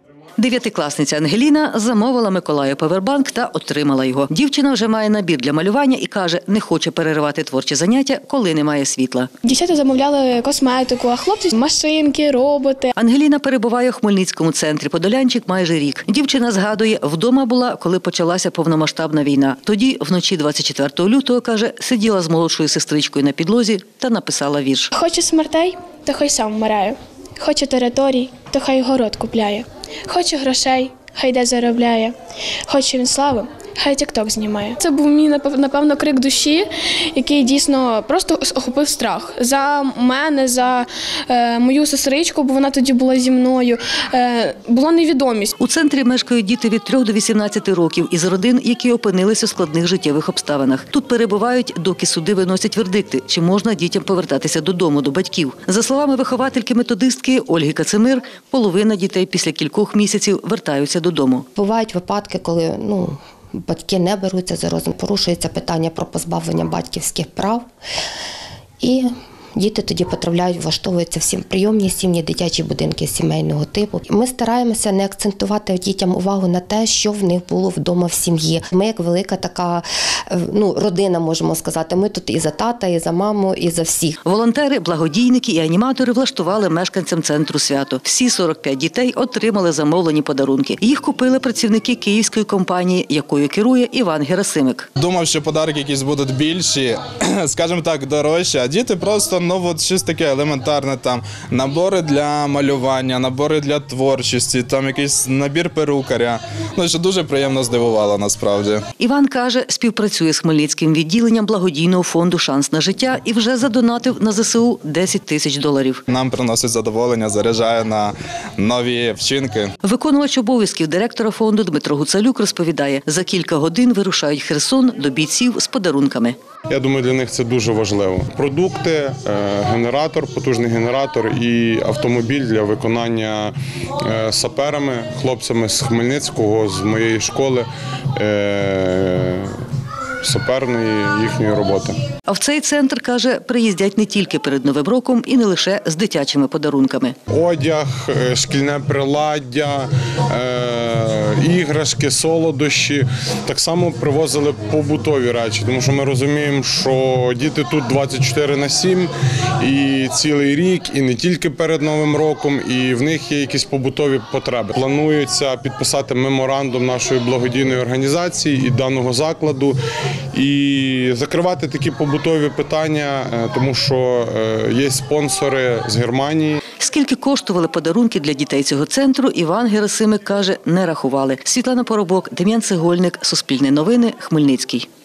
Дев'ятикласниця Ангеліна замовила Миколаю павербанк та отримала його. Дівчина вже має набір для малювання і каже, не хоче переривати творчі заняття, коли немає світла. Дівчата замовляли косметику, а хлопці – машинки, роботи. Ангеліна перебуває у Хмельницькому центрі «Подолянчик» майже рік. Дівчина згадує, вдома була, коли почалася повномасштабна війна. Тоді, вночі 24 лютого, каже, сиділа з молодшою сестричкою на підлозі та написала вірш. Хоче смертей, то хай сам вмирає. Хоче територій, то хай город купляє. Хоче грошей, хай де заробляє. Хоче він слави, хай тік-ток знімає. Це був мій, напевно, крик душі, який дійсно просто охопив страх. За мене, за мою сестричку, бо вона тоді була зі мною, була невідомість. У центрі мешкають діти від 3 до 18 років із родин, які опинилися у складних життєвих обставинах. Тут перебувають, доки суди виносять вердикти, чи можна дітям повертатися додому, до батьків. За словами виховательки-методистки Ольги Кацимир, половина дітей після кількох місяців вертаються додому. Бувають випадки, коли батьки не беруться за розум, порушується питання про позбавлення батьківських прав. І діти тоді потрапляють, влаштовуються всі прийомні сім'ї, дитячі будинки сімейного типу. Ми стараємося не акцентувати дітям увагу на те, що в них було вдома в сім'ї. Ми як велика така родина, можемо сказати. Ми тут і за тата, і за маму, і за всіх. Волонтери, благодійники і аніматори влаштували мешканцям центру свято. Всі 45 дітей отримали замовлені подарунки. Їх купили працівники київської компанії, якою керує Іван Герасимик. Думав, що подарки якісь будуть більші, скажімо так, дорожчі, а діти просто щось таке елементарне, там набори для малювання, набори для творчості, там якийсь набір перукаря. Що дуже приємно здивувало насправді. Іван каже, співпрацює з Хмельницьким відділенням благодійного фонду «Шанс на життя» і вже задонатив на ЗСУ $10 000. Нам приносить задоволення, заряджає на нові вчинки. Виконувач обов'язків директора фонду Дмитро Гуцалюк розповідає, за кілька годин вирушають в Херсон до бійців з подарунками. Я думаю, для них це дуже важливо. Продукти, генератор, потужний генератор і автомобіль для виконання саперами, хлопцями з Хмельницького, з моєї школи, саперної їхньої роботи. А в цей центр, каже, приїздять не тільки перед Новим роком і не лише з дитячими подарунками. Одяг, шкільне приладдя, іграшки, солодощі. Так само привозили побутові речі, тому що ми розуміємо, що діти тут 24/7 і цілий рік, і не тільки перед Новим роком, і в них є якісь побутові потреби. Планується підписати меморандум нашої благодійної організації і даного закладу, і закривати такі побутові питання, тому що є спонсори з Германії. Скільки коштували подарунки для дітей цього центру, Іван Герасимик каже, не рахували. Світлана Поробок, Дем'ян Цегольник, Суспільне новини, Хмельницький.